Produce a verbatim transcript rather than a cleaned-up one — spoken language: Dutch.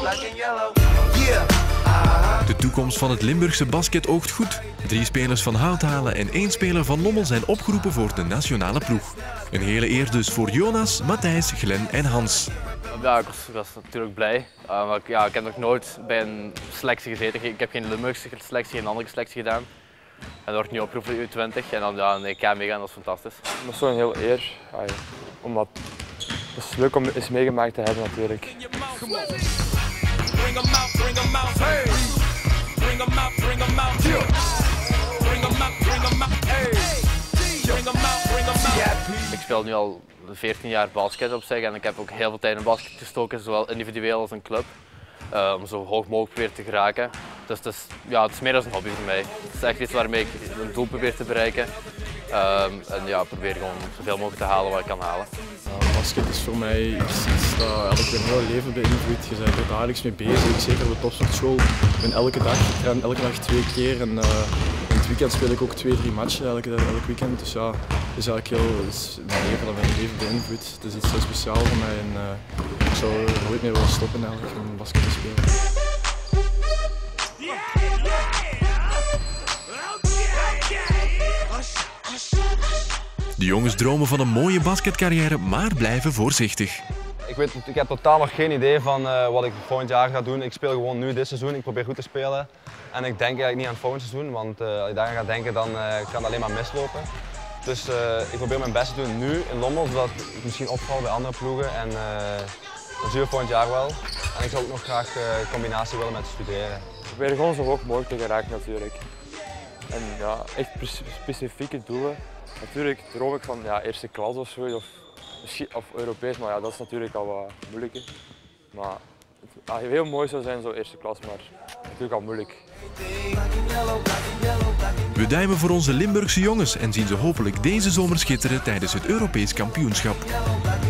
De toekomst van het Limburgse basket oogt goed. Drie spelers van Houthalen en één speler van Lommel zijn opgeroepen voor de nationale ploeg. Een hele eer dus voor Jonas, Matthijs, Glenn en Hans. Ja, ik was, was natuurlijk blij. Uh, maar ik, ja, ik heb nog nooit bij een selectie gezeten. Ik heb geen Limburgse selectie, geen andere selectie gedaan. En dat wordt nu opgeroepen voor de U twintig en dan ja, een E K meegaan, dat is fantastisch. Dat is zo'n heel eer. Ay, omdat het is leuk om eens meegemaakt te hebben natuurlijk. Ik speel nu al veertien jaar basket op zich en ik heb ook heel veel tijd in basket gestoken, zowel individueel als in club. Uh, om zo hoog mogelijk proberen te geraken. Dus het is, ja, het is meer dan een hobby voor mij. Het is echt iets waarmee ik een doel probeer te bereiken. Um, en ja, probeer gewoon zoveel mogelijk te halen wat ik kan halen. Ja, basket is voor mij iets, iets dat eigenlijk mijn hele leven beïnvloedt. Je bent er dagelijks mee bezig, zeker op de topsportschool. Ik ben elke dag, ik train elke dag twee keer en uh, in het weekend speel ik ook twee, drie matchen elke, elk weekend. Dus ja, het is eigenlijk heel, het is mijn leven dat mijn leven beïnvloedt. Het is iets heel speciaals voor mij en uh, ik zou nooit meer willen stoppen eigenlijk om basket te spelen. De jongens dromen van een mooie basketcarrière, maar blijven voorzichtig. Ik, weet, ik heb totaal nog geen idee van uh, wat ik volgend jaar ga doen. Ik speel gewoon nu dit seizoen, ik probeer goed te spelen. En ik denk eigenlijk niet aan het volgende seizoen, want uh, als ik daar aan ga denken dan uh, kan het alleen maar mislopen. Dus uh, ik probeer mijn best te doen nu in Lommel, zodat ik misschien opval bij andere ploegen. En uh, dan zien we volgend jaar wel. En ik zou ook nog graag een uh, combinatie willen met studeren. Ik probeer gewoon zo hoog mogelijk te geraken natuurlijk. En ja, echt specifieke doelen. Natuurlijk droom ik van ja, eerste klas of zo, of, of Europees, maar ja, dat is natuurlijk al wat moeilijker. Maar het ja, heel mooi zou zijn zo eerste klas, maar natuurlijk al moeilijk. We duimen voor onze Limburgse jongens en zien ze hopelijk deze zomer schitteren tijdens het Europees kampioenschap.